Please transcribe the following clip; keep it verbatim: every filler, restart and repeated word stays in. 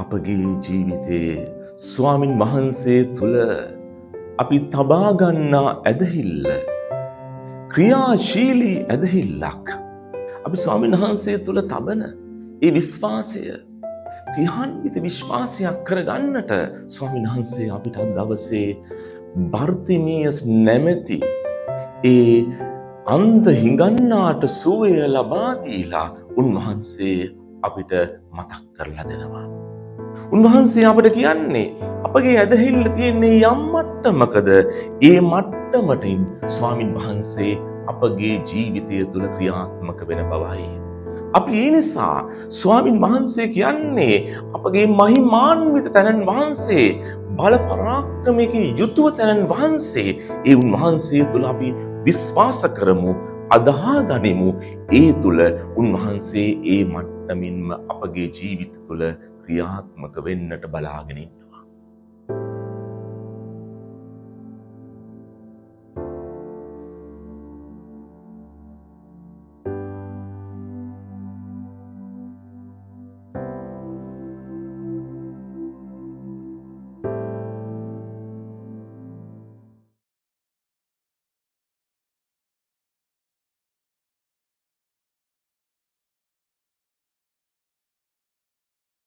අපගේ ජීවිතයේ ස්වාමින් වහන්සේ තුල අපි තබා ගන්නා ඇදහිල්ල ක්‍රියාශීලී ඇදහිල්ලක්. අපි ස්වාමින් වහන්සේ තුල තබන ඒ විශ්වාසය ක්‍රියාන්විත විශ්වාසයක් කරගන්නට ස්වාමින් වහන්සේ අපිට අද දවසේ බර්තිමියස් නැමැති ඒ අන්ධ හිඟන්නාට සුවය ලබා දීලා උන්වහන්සේ අපිට මතක් කරලා දෙනවා. උන්වහන්සේ අපිට කියන්නේ අපගේ ඇදහිල්ල තියෙන්නේ යම් මට්ටමකද ඒ මට්ටමටින් ස්වාමින් වහන්සේ අපගේ ජීවිතය තුළ ක්‍රියාත්මක වෙන බවයි. අපි ඒ නිසා ස්වාමින් වහන්සේ කියන්නේ අපගේ මහිමාන්විත තනන් වහන්සේ බල පරාක්‍රමයකින් යුතුව තනන් වහන්සේ ඒ උන්වහන්සේ තුළ අපි විශ්වාස කරමු අදහා ගනිමු. ඒ තුළ උන්වහන්සේ ඒ මට්ටමින්ම අපගේ ජීවිත තුළ ක්‍රියාත්මක වෙන්නට බලාගෙන ඉන්නවා.